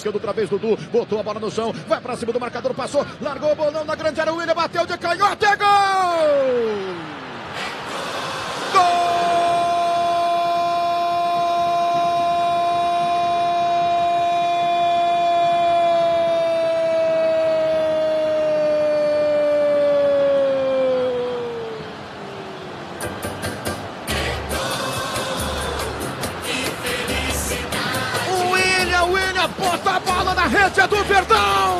esquerdo outra vez, Dudu. Botou a bola no chão. Vai pra cima do marcador, passou. Largou o bolão na grande área. O Willian bateu de canhota. É gol! Gol! Willian bota a bola na rede, é do Verdão!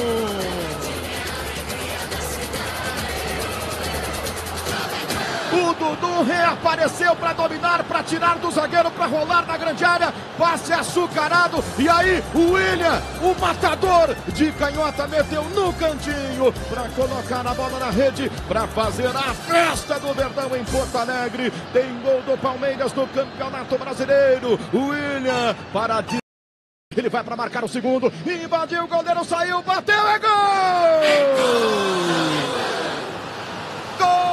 O Dudu reapareceu para dominar, para tirar do zagueiro, para rolar na grande área, passe açucarado, e aí o Willian, o matador de canhota, meteu no cantinho para colocar a bola na rede, para fazer a festa do Verdão em Porto Alegre. Tem gol do Palmeiras no Campeonato Brasileiro. O Willian para ele vai para marcar o segundo, invadiu, o goleiro saiu, bateu, é gol! Gol!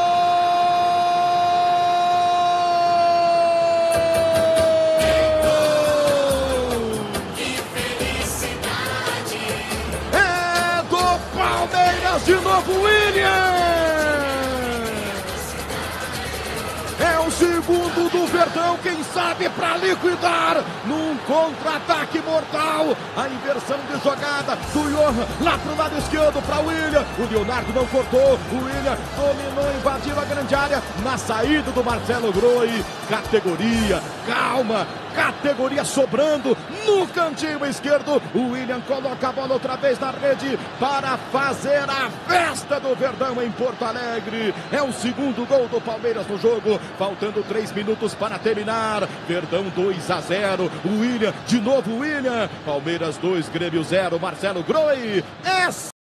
Que felicidade! É do Palmeiras de novo, Willian! É o segundo do Verdão, quem sabe para liquidar num contra-ataque mortal. A inversão de jogada do Johan lá pro lado esquerdo para o Willian. O Leonardo não cortou, o Willian dominou, invadiu a grande área na saída do Marcelo Groi. Categoria, calma, categoria sobrando no cantinho esquerdo. O Willian coloca a bola outra vez na rede para fazer a festa do Verdão em Porto Alegre. É o segundo gol do Palmeiras no jogo, faltando 3 minutos para terminar. Verdão 2-0. O Willian, de novo Willian. Palmeiras 2, Grêmio 0. Marcelo Groi.